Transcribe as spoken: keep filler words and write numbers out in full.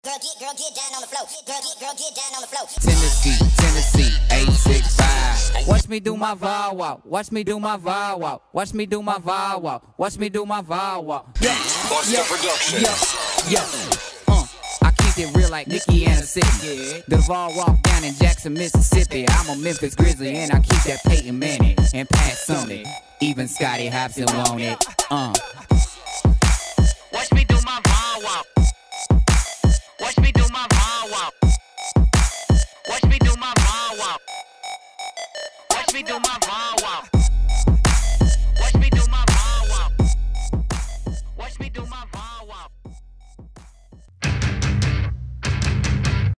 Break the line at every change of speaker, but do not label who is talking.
Girl, get, girl, get down on the floor. Girl, get, girl, get down on the floor.
Tennessee, Tennessee, eight six five. Watch me do my vow walk. Watch me do my vow walk. Watch me do my vow walk. Watch me do my vow walk. Yeah,
Buster Productions.
yeah, yeah. Uh, I keep it real like Nicky and a City. The Duval walk down in Jackson, Mississippi. I'm a Memphis Grizzly and I keep that Peyton Manning and Pat Summitt. Even Scotty Hobson want it. Uh.
Watch me do my vow walk. Watch me do my vow walk. Watch me do my vow walk. Watch me do my vow walk.